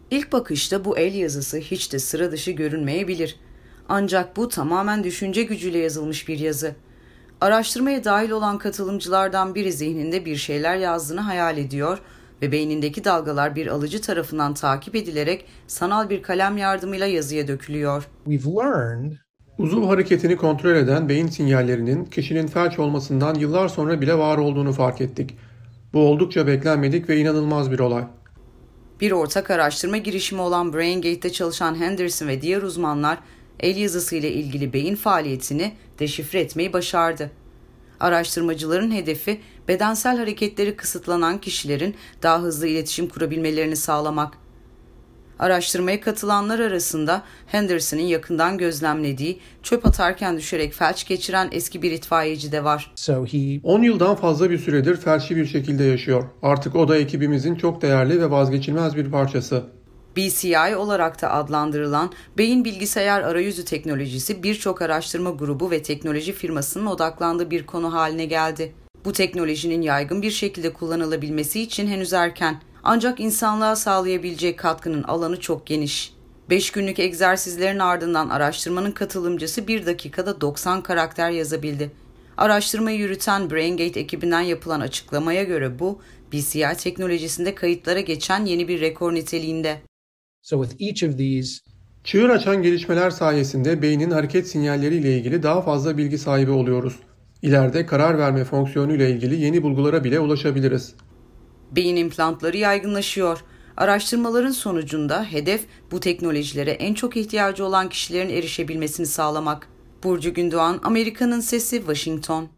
İlk bakışta bu el yazısı hiç de sıra dışı görünmeyebilir. Ancak bu tamamen düşünce gücüyle yazılmış bir yazı. Araştırmaya dahil olan katılımcılardan biri zihninde bir şeyler yazdığını hayal ediyor ve beynindeki dalgalar bir alıcı tarafından takip edilerek sanal bir kalem yardımıyla yazıya dökülüyor. Uzuv hareketini kontrol eden beyin sinyallerinin kişinin felç olmasından yıllar sonra bile var olduğunu fark ettik. Bu oldukça beklenmedik ve inanılmaz bir olay. Bir ortak araştırma girişimi olan BrainGate'de çalışan Henderson ve diğer uzmanlar el yazısı ile ilgili beyin faaliyetini deşifre etmeyi başardı. Araştırmacıların hedefi bedensel hareketleri kısıtlanan kişilerin daha hızlı iletişim kurabilmelerini sağlamak. Araştırmaya katılanlar arasında Henderson'ın yakından gözlemlediği, çöp atarken düşerek felç geçiren eski bir itfaiyeci de var. 10 yıldan fazla bir süredir felçli bir şekilde yaşıyor. Artık o da ekibimizin çok değerli ve vazgeçilmez bir parçası. BCI olarak da adlandırılan beyin bilgisayar arayüzü teknolojisi birçok araştırma grubu ve teknoloji firmasının odaklandığı bir konu haline geldi. Bu teknolojinin yaygın bir şekilde kullanılabilmesi için henüz erken. Ancak insanlığa sağlayabilecek katkının alanı çok geniş. 5 günlük egzersizlerin ardından araştırmanın katılımcısı 1 dakikada 90 karakter yazabildi. Araştırmayı yürüten BrainGate ekibinden yapılan açıklamaya göre bu, BCI teknolojisinde kayıtlara geçen yeni bir rekor niteliğinde. Çığır açan gelişmeler sayesinde beynin hareket sinyalleriyle ilgili daha fazla bilgi sahibi oluyoruz. İleride karar verme fonksiyonuyla ilgili yeni bulgulara bile ulaşabiliriz. Beyin implantları yaygınlaşıyor. Araştırmaların sonucunda hedef bu teknolojilere en çok ihtiyacı olan kişilerin erişebilmesini sağlamak. Burcu Gündoğan, Amerika'nın Sesi, Washington.